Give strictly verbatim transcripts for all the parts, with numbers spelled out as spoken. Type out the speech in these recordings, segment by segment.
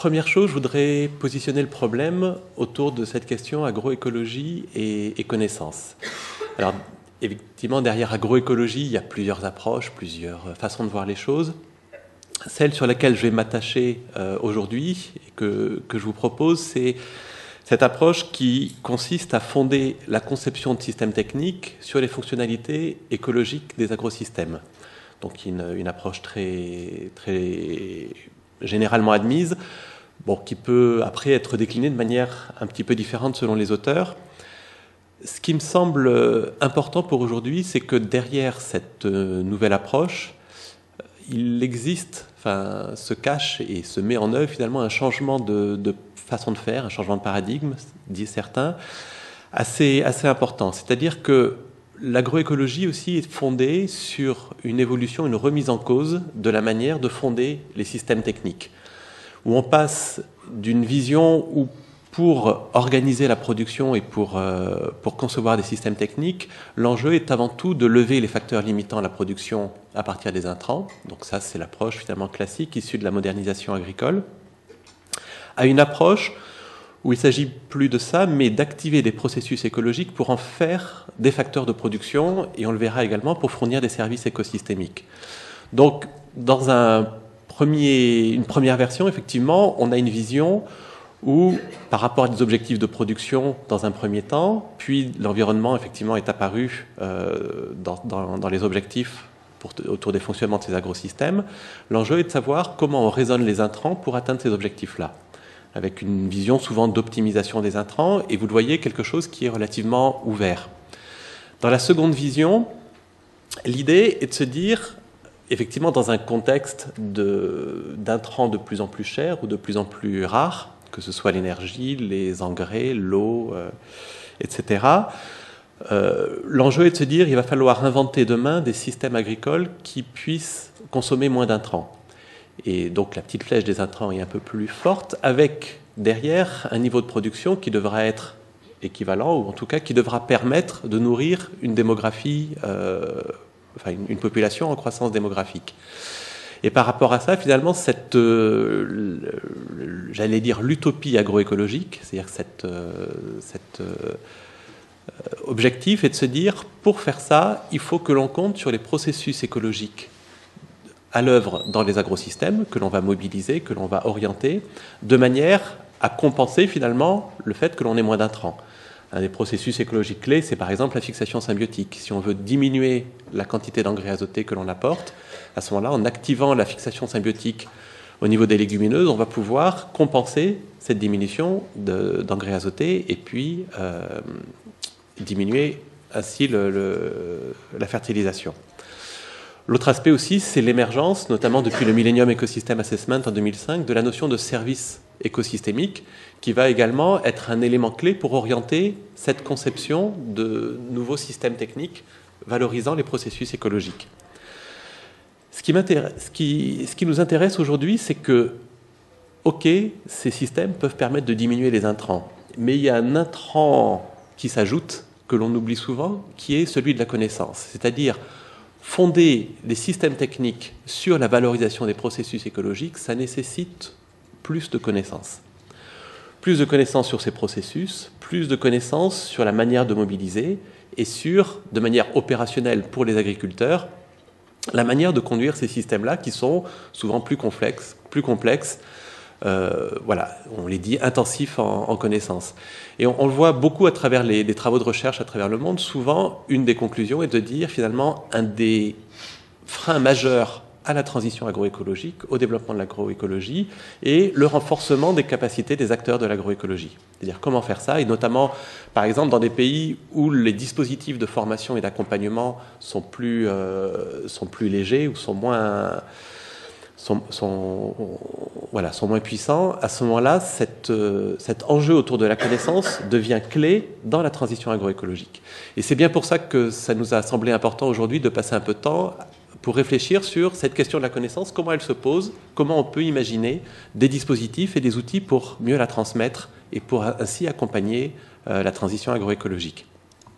première chose, je voudrais positionner le problème autour de cette question agroécologie et, et connaissance. Alors, effectivement, derrière agroécologie, il y a plusieurs approches, plusieurs façons de voir les choses. Celle sur laquelle je vais m'attacher euh, aujourd'hui et que, que je vous propose, c'est cette approche qui consiste à fonder la conception de systèmes techniques sur les fonctionnalités écologiques des agrosystèmes. Donc une, une approche très, très généralement admise, bon, qui peut après être déclinée de manière un petit peu différente selon les auteurs. Ce qui me semble important pour aujourd'hui, c'est que derrière cette nouvelle approche, il existe, enfin, se cache et se met en œuvre finalement un changement de, de façon de faire, un changement de paradigme, disent certains, assez, assez important. C'est-à-dire que l'agroécologie aussi est fondée sur une évolution, une remise en cause de la manière de fonder les systèmes techniques, où on passe d'une vision où pour organiser la production et pour, euh, pour concevoir des systèmes techniques, l'enjeu est avant tout de lever les facteurs limitant la production à partir des intrants. Donc ça, c'est l'approche finalement classique issue de la modernisation agricole, à une approche où il ne s'agit plus de ça, mais d'activer des processus écologiques pour en faire des facteurs de production, et on le verra également pour fournir des services écosystémiques. Donc, dans un premier, une première version, effectivement, on a une vision où, par rapport à des objectifs de production dans un premier temps, puis l'environnement, effectivement, est apparu euh, dans, dans, dans les objectifs pour, autour des fonctionnements de ces agrosystèmes. L'enjeu est de savoir comment on raisonne les intrants pour atteindre ces objectifs-là, avec une vision souvent d'optimisation des intrants, et vous le voyez, quelque chose qui est relativement ouvert. Dans la seconde vision, l'idée est de se dire, effectivement, dans un contexte d'intrants de, de plus en plus chers ou de plus en plus rares, que ce soit l'énergie, les engrais, l'eau, euh, et cetera, euh, l'enjeu est de se dire qu'il va falloir inventer demain des systèmes agricoles qui puissent consommer moins d'intrants. Et donc la petite flèche des intrants est un peu plus forte, avec derrière un niveau de production qui devra être équivalent, ou en tout cas qui devra permettre de nourrir une démographie, euh, enfin une, une population en croissance démographique. Et par rapport à ça, finalement, cette, euh, j'allais dire l'utopie agroécologique, c'est-à-dire cette, euh, cet euh, objectif est de se dire, pour faire ça, il faut que l'on compte sur les processus écologiques à l'œuvre dans les agrosystèmes, que l'on va mobiliser, que l'on va orienter, de manière à compenser finalement le fait que l'on ait moins d'intrants. Un des processus écologiques clés, c'est par exemple la fixation symbiotique. Si on veut diminuer la quantité d'engrais azotés que l'on apporte, à ce moment-là, en activant la fixation symbiotique au niveau des légumineuses, on va pouvoir compenser cette diminution d'engrais azotés et puis euh, diminuer ainsi le, le, la fertilisation. L'autre aspect aussi, c'est l'émergence, notamment depuis le Millennium Ecosystem Assessment en deux mille cinq, de la notion de service écosystémique, qui va également être un élément clé pour orienter cette conception de nouveaux systèmes techniques valorisant les processus écologiques. Ce qui, ce qui, ce qui nous intéresse aujourd'hui, c'est que, ok, ces systèmes peuvent permettre de diminuer les intrants, mais il y a un intrant qui s'ajoute, que l'on oublie souvent, qui est celui de la connaissance, c'est-à-dire fonder les systèmes techniques sur la valorisation des processus écologiques, ça nécessite plus de connaissances. Plus de connaissances sur ces processus, plus de connaissances sur la manière de mobiliser et sur, de manière opérationnelle pour les agriculteurs, la manière de conduire ces systèmes-là qui sont souvent plus complexes, plus complexes euh, voilà, on les dit intensifs en, en connaissances. Et on, on le voit beaucoup à travers les, les travaux de recherche à travers le monde. Souvent, une des conclusions est de dire finalement un des freins majeurs à la transition agroécologique, au développement de l'agroécologie, et le renforcement des capacités des acteurs de l'agroécologie. C'est-à-dire comment faire ça, et notamment, par exemple, dans des pays où les dispositifs de formation et d'accompagnement sont plus, euh, sont plus légers ou sont moins, sont, sont, voilà, sont moins puissants, à ce moment-là, cette, euh, cet enjeu autour de la connaissance devient clé dans la transition agroécologique. Et c'est bien pour ça que ça nous a semblé important aujourd'hui de passer un peu de temps pour réfléchir sur cette question de la connaissance, comment elle se pose, comment on peut imaginer des dispositifs et des outils pour mieux la transmettre et pour ainsi accompagner euh, la transition agroécologique.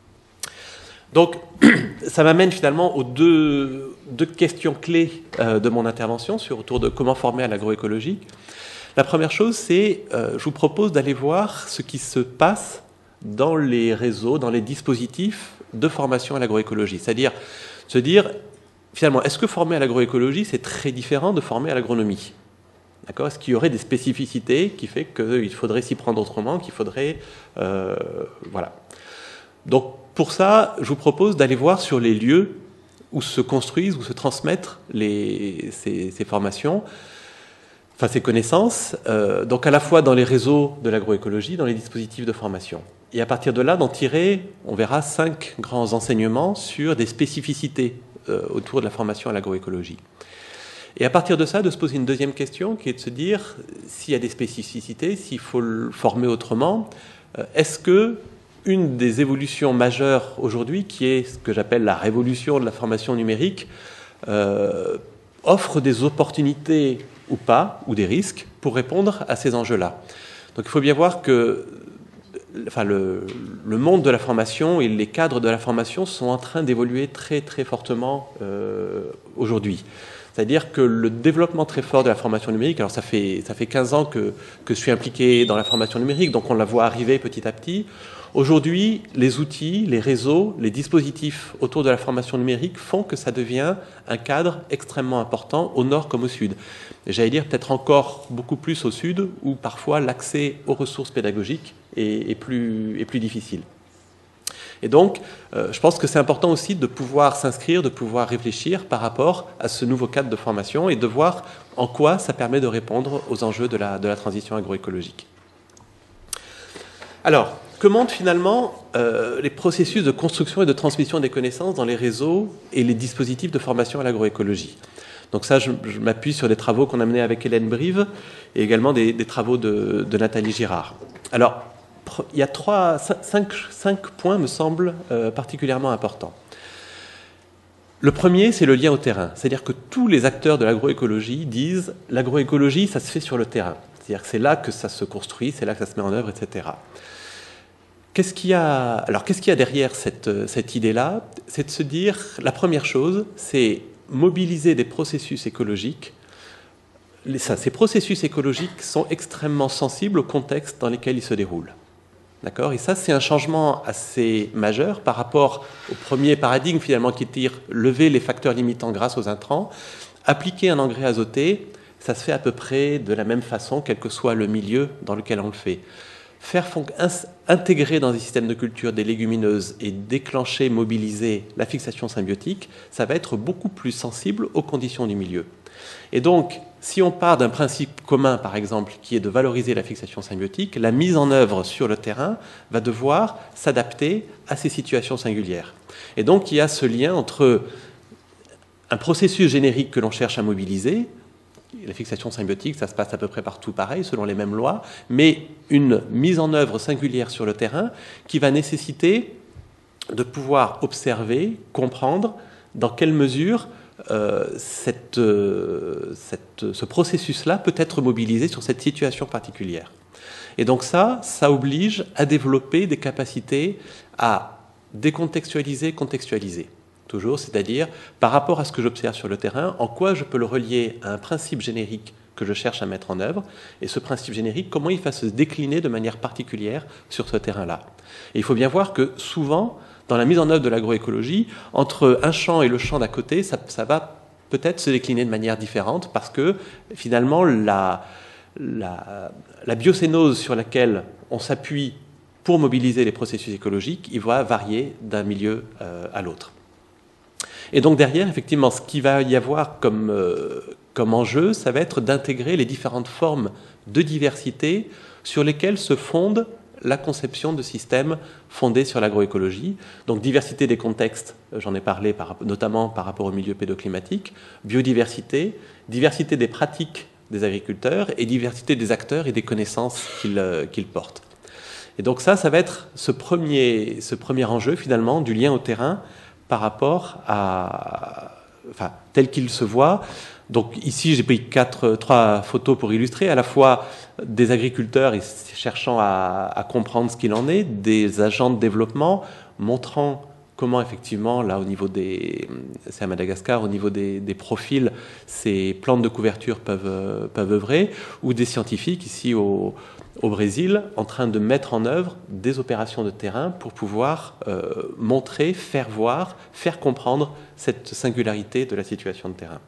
Donc, ça m'amène finalement aux deux, deux questions clés euh, de mon intervention sur, autour de comment former à l'agroécologie. La première chose, c'est, euh, je vous propose d'aller voir ce qui se passe dans les réseaux, dans les dispositifs de formation à l'agroécologie. C'est-à-dire se dire, finalement, est-ce que former à l'agroécologie, c'est très différent de former à l'agronomie? D'accord? Est-ce qu'il y aurait des spécificités qui fait qu'il faudrait s'y prendre autrement, qu'il faudrait... Euh, voilà. Donc, pour ça, je vous propose d'aller voir sur les lieux où se construisent, où se transmettent les, ces, ces formations, enfin ces connaissances, euh, donc à la fois dans les réseaux de l'agroécologie, dans les dispositifs de formation. Et à partir de là, d'en tirer, on verra cinq grands enseignements sur des spécificités euh, autour de la formation à l'agroécologie. Et à partir de ça, de se poser une deuxième question, qui est de se dire, s'il y a des spécificités, s'il faut le former autrement, euh, est-ce que une des évolutions majeures aujourd'hui, qui est ce que j'appelle la révolution de la formation numérique, euh, offre des opportunités ou pas, ou des risques, pour répondre à ces enjeux-là. Donc il faut bien voir que enfin, le, le monde de la formation et les cadres de la formation sont en train d'évoluer très très fortement euh, aujourd'hui. C'est-à-dire que le développement très fort de la formation numérique, alors ça fait, ça fait quinze ans que, que je suis impliqué dans la formation numérique, donc on la voit arriver petit à petit. Aujourd'hui, les outils, les réseaux, les dispositifs autour de la formation numérique font que ça devient un cadre extrêmement important au nord comme au sud. J'allais dire peut-être encore beaucoup plus au sud, où parfois l'accès aux ressources pédagogiques est, est, plus, est plus difficile. Et donc, euh, je pense que c'est important aussi de pouvoir s'inscrire, de pouvoir réfléchir par rapport à ce nouveau cadre de formation et de voir en quoi ça permet de répondre aux enjeux de la, de la transition agroécologique. Alors, comment finalement euh, les processus de construction et de transmission des connaissances dans les réseaux et les dispositifs de formation à l'agroécologie? Donc ça, je, je m'appuie sur des travaux qu'on a menés avec Hélène Brive et également des, des travaux de, de Nathalie Girard. Alors, il y a trois, cinq, cinq points me semblent euh, particulièrement importants. Le premier, c'est le lien au terrain. C'est-à-dire que tous les acteurs de l'agroécologie disent « l'agroécologie, ça se fait sur le terrain ». C'est-à-dire que c'est là que ça se construit, c'est là que ça se met en œuvre, et cetera. Qu'est-ce qu'il y a, alors, qu'est-ce qu'il y a derrière cette, cette idée-là? C'est de se dire, la première chose, c'est mobiliser des processus écologiques. Les, ça, ces processus écologiques sont extrêmement sensibles au contexte dans lequel ils se déroulent. D'accord? Et ça, c'est un changement assez majeur par rapport au premier paradigme, finalement, qui est de lever les facteurs limitants grâce aux intrants. Appliquer un engrais azoté, ça se fait à peu près de la même façon, quel que soit le milieu dans lequel on le fait. Faire intégrer dans des systèmes de culture des légumineuses et déclencher, mobiliser la fixation symbiotique, ça va être beaucoup plus sensible aux conditions du milieu. Et donc, si on part d'un principe commun, par exemple, qui est de valoriser la fixation symbiotique, la mise en œuvre sur le terrain va devoir s'adapter à ces situations singulières. Et donc, il y a ce lien entre un processus générique que l'on cherche à mobiliser, la fixation symbiotique, ça se passe à peu près partout pareil, selon les mêmes lois, mais une mise en œuvre singulière sur le terrain qui va nécessiter de pouvoir observer, comprendre dans quelle mesure euh, cette, euh, cette, ce processus-là peut être mobilisé sur cette situation particulière. Et donc ça, ça oblige à développer des capacités à décontextualiser, contextualiser. Toujours, c'est-à-dire par rapport à ce que j'observe sur le terrain, en quoi je peux le relier à un principe générique que je cherche à mettre en œuvre, et ce principe générique, comment il va se décliner de manière particulière sur ce terrain-là. Et il faut bien voir que souvent, dans la mise en œuvre de l'agroécologie, entre un champ et le champ d'à côté, ça, ça va peut-être se décliner de manière différente, parce que finalement, la, la, la biocénose sur laquelle on s'appuie pour mobiliser les processus écologiques, il va varier d'un milieu euh, à l'autre. Et donc derrière, effectivement, ce qu'il va y avoir comme, euh, comme enjeu, ça va être d'intégrer les différentes formes de diversité sur lesquelles se fonde la conception de systèmes fondés sur l'agroécologie. Donc diversité des contextes, j'en ai parlé par, notamment par rapport au milieu pédoclimatique, biodiversité, diversité des pratiques des agriculteurs et diversité des acteurs et des connaissances qu'ils euh, qu'ils portent. Et donc ça, ça va être ce premier, ce premier enjeu finalement du lien au terrain par rapport à, enfin, tel qu'il se voit. Donc ici, j'ai pris quatre, trois photos pour illustrer, à la fois des agriculteurs cherchant à, à comprendre ce qu'il en est, des agents de développement montrant comment effectivement, là au niveau des, c'est à Madagascar, au niveau des, des profils, ces plantes de couverture peuvent, peuvent œuvrer, ou des scientifiques ici au, au Brésil en train de mettre en œuvre des opérations de terrain pour pouvoir euh, montrer, faire voir, faire comprendre cette singularité de la situation de terrain.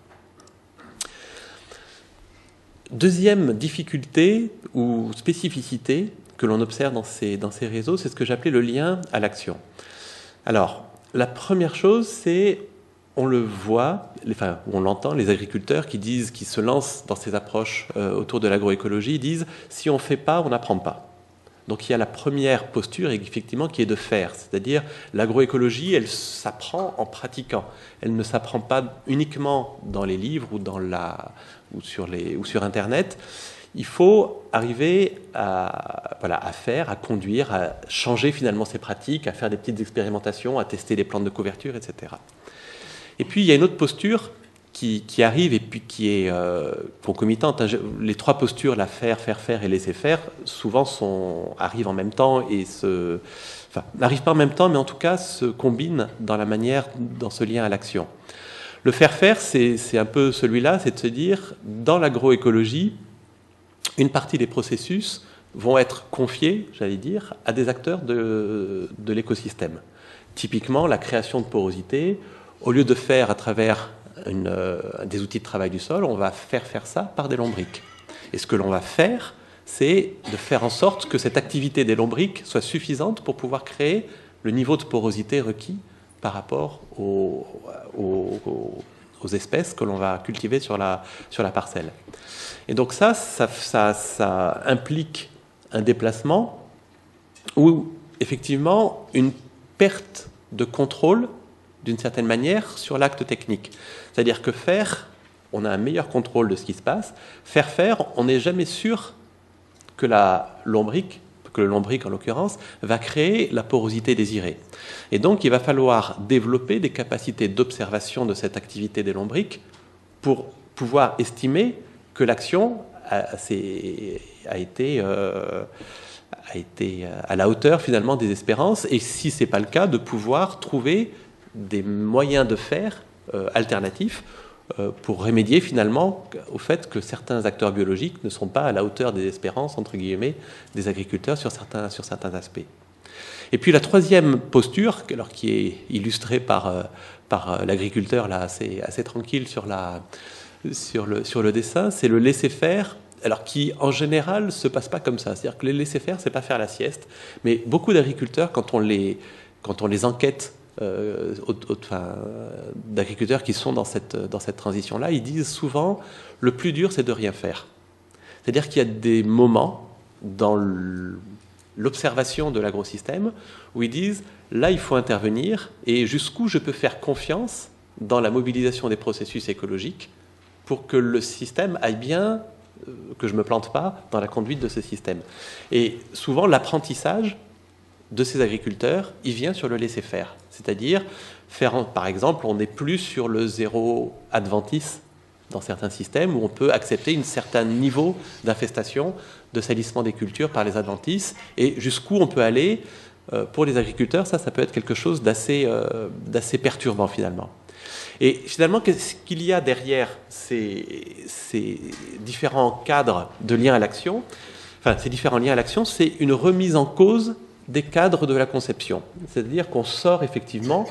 Deuxième difficulté ou spécificité que l'on observe dans ces, dans ces réseaux, c'est ce que j'appelais le lien à l'action. Alors, la première chose, c'est, on le voit, enfin, on l'entend, les agriculteurs qui disent, qui se lancent dans ces approches euh, autour de l'agroécologie, disent « si on ne fait pas, on n'apprend pas ». Donc il y a la première posture, effectivement, qui est de faire. C'est-à-dire, l'agroécologie, elle s'apprend en pratiquant. Elle ne s'apprend pas uniquement dans les livres ou, dans la, ou, sur, les, ou sur Internet. Il faut arriver à, voilà, à faire, à conduire, à changer finalement ses pratiques, à faire des petites expérimentations, à tester des plantes de couverture, et cetera. Et puis, il y a une autre posture qui, qui arrive et puis qui est euh, concomitante. Les trois postures, la faire, faire, faire et laisser faire, souvent sont, arrivent en même temps et se... Enfin, n'arrivent pas en même temps, mais en tout cas se combinent dans la manière, dans ce lien à l'action. Le faire faire, c'est, c'est un peu celui-là, c'est de se dire, dans l'agroécologie, une partie des processus vont être confiés, j'allais dire, à des acteurs de, de l'écosystème. Typiquement, la création de porosité, au lieu de faire à travers une, euh, des outils de travail du sol, on va faire faire ça par des lombriques. Et ce que l'on va faire, c'est de faire en sorte que cette activité des lombriques soit suffisante pour pouvoir créer le niveau de porosité requis par rapport aux, aux, aux, aux espèces que l'on va cultiver sur la, sur la parcelle. Et donc ça, ça, ça, ça implique un déplacement ou effectivement une perte de contrôle d'une certaine manière sur l'acte technique. C'est-à-dire que faire, on a un meilleur contrôle de ce qui se passe. Faire faire, on n'est jamais sûr que la lombrique, que le lombric en l'occurrence, va créer la porosité désirée. Et donc il va falloir développer des capacités d'observation de cette activité des lombriques pour pouvoir estimer que l'action a, a, été, euh, a été à la hauteur finalement des espérances, et si ce n'est pas le cas, de pouvoir trouver des moyens de faire euh, alternatifs euh, pour remédier finalement au fait que certains acteurs biologiques ne sont pas à la hauteur des espérances, entre guillemets, des agriculteurs sur certains, sur certains aspects. Et puis la troisième posture, alors qui est illustrée par, euh, par l'agriculteur là assez, assez tranquille sur la... Sur le, sur le dessin, c'est le laisser-faire, alors qui en général ne se passe pas comme ça. C'est-à-dire que le laisser-faire, c'est pas faire la sieste, mais beaucoup d'agriculteurs, quand on les, quand on les enquête, euh, au, au, enfin, d'agriculteurs qui sont dans cette, dans cette transition-là, ils disent souvent le plus dur, c'est de rien faire. C'est-à-dire qu'il y a des moments dans l'observation de l'agrosystème où ils disent là, il faut intervenir, et jusqu'où je peux faire confiance dans la mobilisation des processus écologiques pour que le système aille bien, euh, que je ne me plante pas dans la conduite de ce système. Et souvent, l'apprentissage de ces agriculteurs, il vient sur le laisser-faire. C'est-à-dire, faire, par exemple, on n'est plus sur le zéro adventice dans certains systèmes où on peut accepter un certain niveau d'infestation, de salissement des cultures par les adventices, et jusqu'où on peut aller. Euh, pour les agriculteurs, ça, ça peut être quelque chose d'assez, euh, d'assez perturbant finalement. Et finalement, qu'est-ce qu'il y a derrière ces, ces différents cadres de liens à l'action? Enfin, ces différents liens à l'action, c'est une remise en cause des cadres de la conception. C'est-à-dire qu'on sort effectivement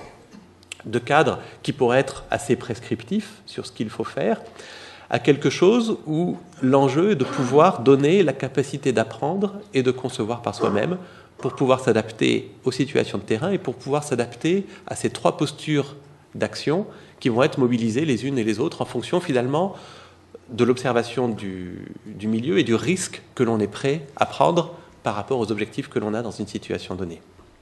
de cadres qui pourraient être assez prescriptifs sur ce qu'il faut faire, à quelque chose où l'enjeu est de pouvoir donner la capacité d'apprendre et de concevoir par soi-même pour pouvoir s'adapter aux situations de terrain et pour pouvoir s'adapter à ces trois postures d'action qui vont être mobilisées les unes et les autres en fonction finalement de l'observation du, du milieu et du risque que l'on est prêt à prendre par rapport aux objectifs que l'on a dans une situation donnée.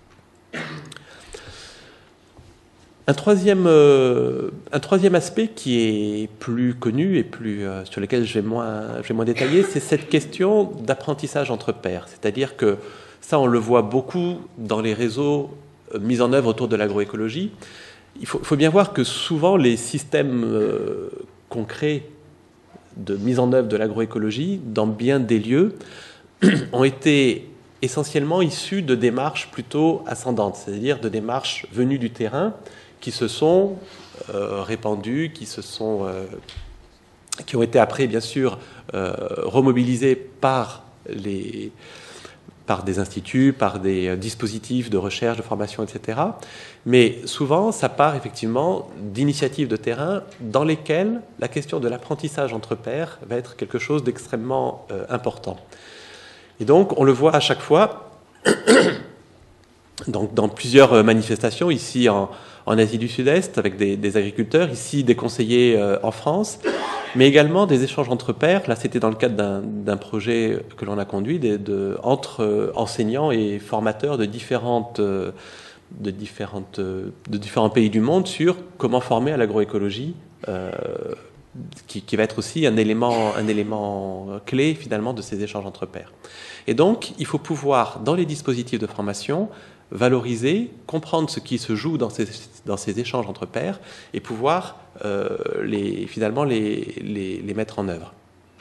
Un troisième, euh, un troisième aspect qui est plus connu et plus, euh, sur lequel je vais moins, je vais moins détailler, c'est cette question d'apprentissage entre pairs. C'est-à-dire que ça, on le voit beaucoup dans les réseaux euh, mis en œuvre autour de l'agroécologie. Il faut, faut bien voir que souvent les systèmes euh, concrets de mise en œuvre de l'agroécologie, dans bien des lieux, ont été essentiellement issus de démarches plutôt ascendantes, c'est-à-dire de démarches venues du terrain qui se sont euh, répandues, qui, se sont, euh, qui ont été après, bien sûr, euh, remobilisées par, les, par des instituts, par des dispositifs de recherche, de formation, et cetera. Mais souvent, ça part effectivement d'initiatives de terrain dans lesquelles la question de l'apprentissage entre pairs va être quelque chose d'extrêmement euh, important. Et donc, on le voit à chaque fois, donc, dans plusieurs manifestations, ici en, en Asie du Sud-Est, avec des, des agriculteurs, ici des conseillers euh, en France, mais également des échanges entre pairs. Là, c'était dans le cadre d'un projet que l'on a conduit de, de, entre euh, enseignants et formateurs de, différentes, euh, de, différentes, euh, de différents pays du monde sur comment former à l'agroécologie, euh, Qui, qui va être aussi un élément, un élément clé finalement de ces échanges entre pairs. Et donc, il faut pouvoir, dans les dispositifs de formation, valoriser, comprendre ce qui se joue dans ces, dans ces échanges entre pairs et pouvoir euh, les, finalement les, les, les mettre en œuvre.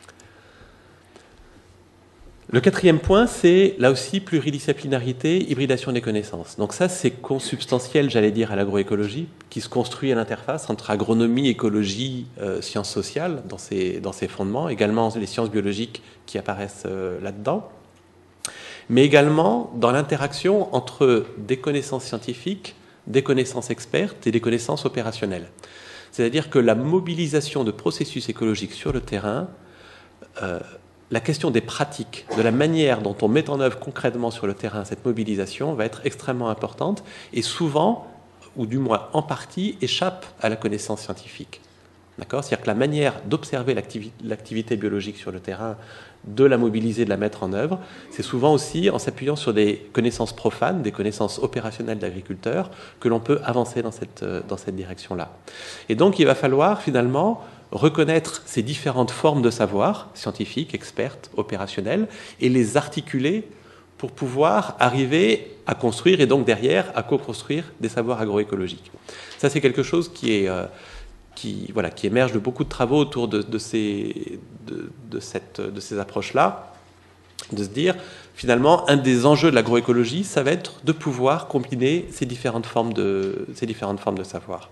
Le quatrième point, c'est là aussi pluridisciplinarité, hybridation des connaissances. Donc ça, c'est consubstantiel, j'allais dire, à l'agroécologie, qui se construit à l'interface entre agronomie, écologie, euh, sciences sociales, dans ses, dans ses fondements, également les sciences biologiques qui apparaissent euh, là-dedans, mais également dans l'interaction entre des connaissances scientifiques, des connaissances expertes et des connaissances opérationnelles. C'est-à-dire que la mobilisation de processus écologiques sur le terrain, euh, la question des pratiques, de la manière dont on met en œuvre concrètement sur le terrain cette mobilisation va être extrêmement importante et souvent, ou du moins en partie, échappe à la connaissance scientifique. D'accord ? C'est-à-dire que la manière d'observer l'activi- l'activité biologique sur le terrain, de la mobiliser, de la mettre en œuvre, c'est souvent aussi en s'appuyant sur des connaissances profanes, des connaissances opérationnelles d'agriculteurs, que l'on peut avancer dans cette, dans cette direction-là. Et donc, il va falloir finalement reconnaître ces différentes formes de savoir, scientifiques, expertes, opérationnelles, et les articuler pour pouvoir arriver à construire et donc derrière à co-construire des savoirs agroécologiques. Ça, c'est quelque chose qui, est, euh, qui, voilà, qui émerge de beaucoup de travaux autour de, de ces, de, de cette, de ces approches-là, de se dire, finalement, un des enjeux de l'agroécologie, ça va être de pouvoir combiner ces différentes formes de, ces différentes formes de savoir.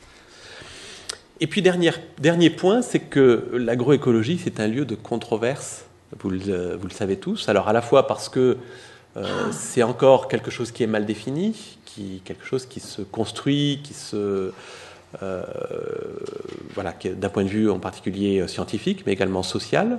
Et puis, dernier, dernier point, c'est que l'agroécologie, c'est un lieu de controverse, vous le, vous le savez tous. Alors, à la fois parce que euh, c'est encore quelque chose qui est mal défini, qui, quelque chose qui se construit, qui se... Euh, voilà, d'un point de vue en particulier scientifique, mais également social.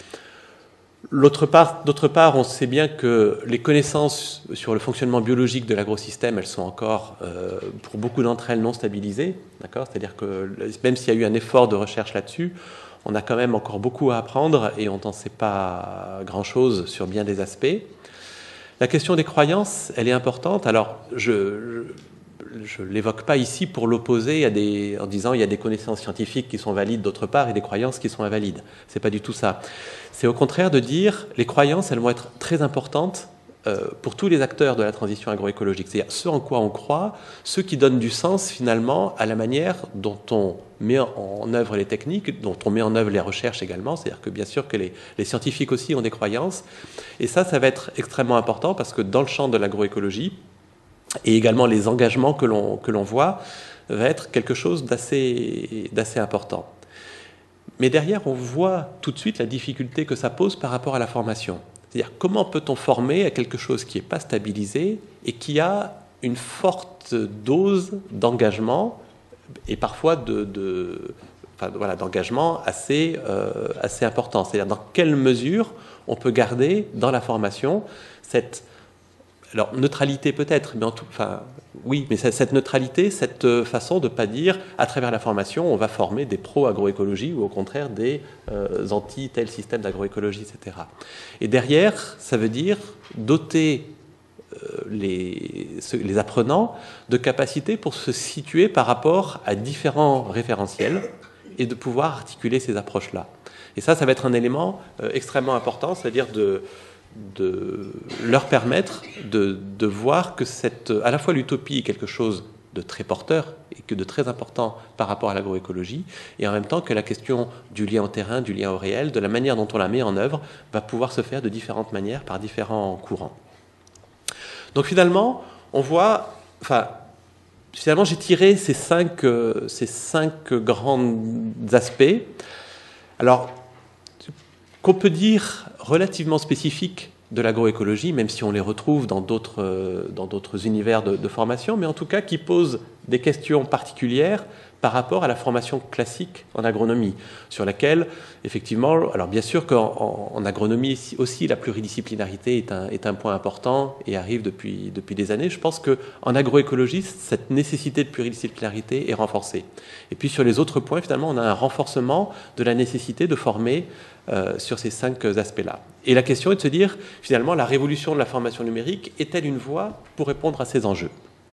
L'autre part, d'autre part, on sait bien que les connaissances sur le fonctionnement biologique de l'agrosystème, elles sont encore, euh, pour beaucoup d'entre elles, non stabilisées. D'accord ? C'est-à-dire que même s'il y a eu un effort de recherche là-dessus, on a quand même encore beaucoup à apprendre et on n'en sait pas grand-chose sur bien des aspects. La question des croyances, elle est importante. Alors, je... je ne l'évoque pas ici pour l'opposer à des, en disant il y a des connaissances scientifiques qui sont valides d'autre part et des croyances qui sont invalides. Ce n'est pas du tout ça. C'est au contraire de dire les croyances, elles vont être très importantes euh, pour tous les acteurs de la transition agroécologique. C'est-à-dire ce en quoi on croit, ce qui donne du sens finalement à la manière dont on met en œuvre les techniques, dont on met en œuvre les recherches également. C'est-à-dire que bien sûr que les, les scientifiques aussi ont des croyances. Et ça, ça va être extrêmement important parce que dans le champ de l'agroécologie, et également les engagements que l'on, que l'on voit, va être quelque chose d'assez, d'assez important. Mais derrière, on voit tout de suite la difficulté que ça pose par rapport à la formation. C'est-à-dire, comment peut-on former à quelque chose qui n'est pas stabilisé et qui a une forte dose d'engagement et parfois de, de, enfin, voilà, d'engagement assez, euh, assez important. C'est-à-dire, dans quelle mesure on peut garder dans la formation cette... Alors, neutralité peut-être, mais en tout, enfin, oui, mais cette neutralité, cette façon de ne pas dire, à travers la formation, on va former des pro-agroécologie ou au contraire des euh, anti-tel système d'agroécologie, et cetera. Et derrière, ça veut dire doter euh, les, les apprenants de capacités pour se situer par rapport à différents référentiels et de pouvoir articuler ces approches-là. Et ça, ça va être un élément euh, extrêmement important, c'est-à-dire de... de leur permettre de, de voir que cette, à la fois l'utopie est quelque chose de très porteur et que de très important par rapport à l'agroécologie, et en même temps que la question du lien au terrain, du lien au réel, de la manière dont on la met en œuvre, va pouvoir se faire de différentes manières par différents courants. Donc finalement, on voit, enfin, finalement j'ai tiré ces cinq, euh, ces cinq grands aspects. Alors, qu'on peut dire relativement spécifiques de l'agroécologie, même si on les retrouve dans d'autres, euh, dans d'autres univers de, de formation, mais en tout cas qui posent des questions particulières par rapport à la formation classique en agronomie, sur laquelle, effectivement, alors bien sûr qu'en en, en agronomie aussi, la pluridisciplinarité est un, est un point important et arrive depuis, depuis des années. Je pense qu'en agroécologie, cette nécessité de pluridisciplinarité est renforcée. Et puis sur les autres points, finalement, on a un renforcement de la nécessité de former euh, sur ces cinq aspects-là. Et la question est de se dire, finalement, la révolution de la formation numérique est-elle une voie pour répondre à ces enjeux ?